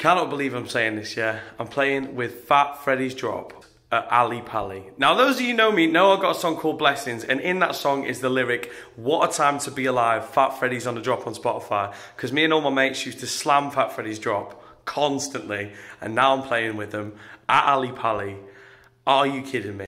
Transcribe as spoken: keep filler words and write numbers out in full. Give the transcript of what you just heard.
Cannot believe I'm saying this, yeah. I'm playing with Fat Freddy's Drop at Ali Pally. Now, those of you who know me know I've got a song called Blessings, and in that song is the lyric, "What a time to be alive, Fat Freddy's on the drop" on Spotify. Because me and all my mates used to slam Fat Freddy's Drop constantly, and now I'm playing with them at Ali Pally. Are you kidding me?